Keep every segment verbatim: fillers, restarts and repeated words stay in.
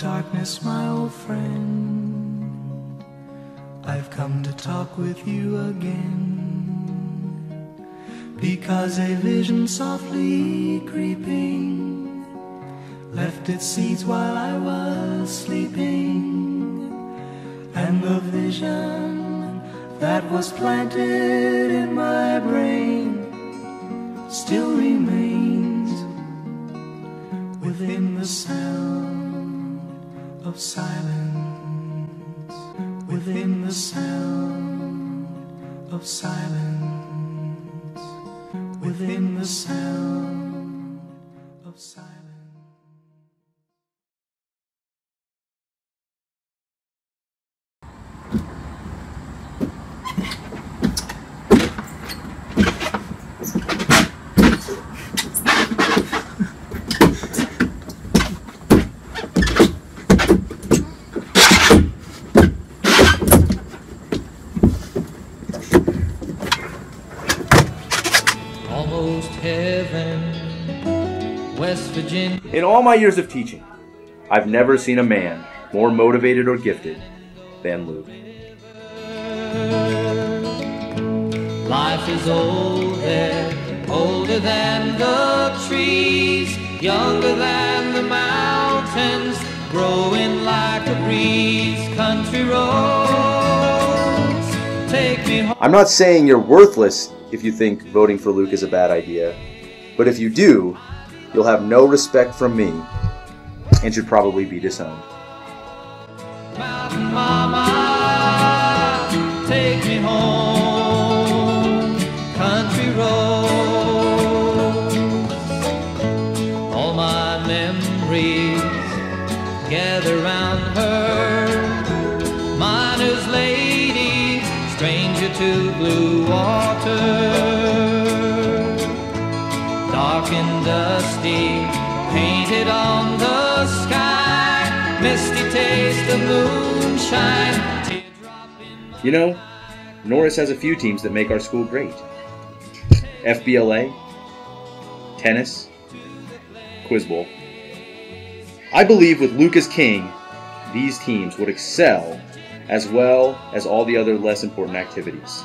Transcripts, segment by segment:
darkness, my old friend, I've come to talk with you again, because a vision softly creeping left its seeds while I was sleeping, and the vision that was planted in my brain still remains within the sound of silence, within the sound of silence, within the sound of silence. In all my years of teaching, I've never seen a man more motivated or gifted than Luke. Life is older, older than the trees, younger than the mountains, growing like a breeze. Country roads, take me home. I'm not saying you're worthless if you think voting for Luke is a bad idea, but if you do, you'll have no respect from me and should probably be disowned. Mountain Mama, take me home, country roads. All my memories gather round her, miner's lady, stranger to blue water. Dark and dusty, painted on the sky, misty taste of moonshine. You know, Norris has a few teams that make our school great. F B L A, tennis, quiz bowl. I believe with Luke as king, these teams would excel as well as all the other less important activities.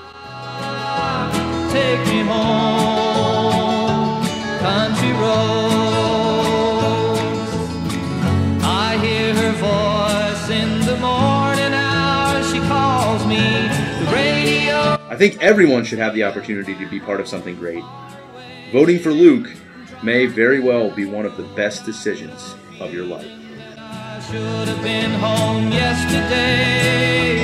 Take me home, country roads. I hear her voice in the morning hours. She calls me the radio. I think everyone should have the opportunity to be part of something great. Voting for Luke may very well be one of the best decisions of your life. I should have been home yesterday,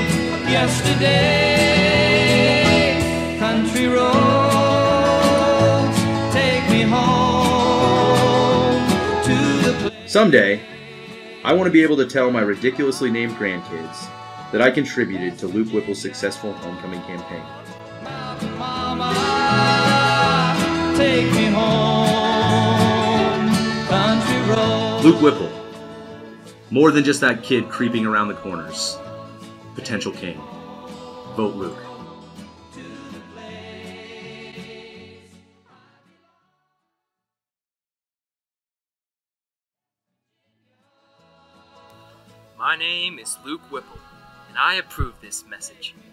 yesterday. Country roads, take me home to the place. Someday, I want to be able to tell my ridiculously named grandkids that I contributed to Luke Whipple's successful homecoming campaign. Mountain Mama, take me home, country roads. Luke Whipple, more than just that kid creeping around the corners. Potential king. Vote Luke. My name is Luke Whipple, and I approve this message.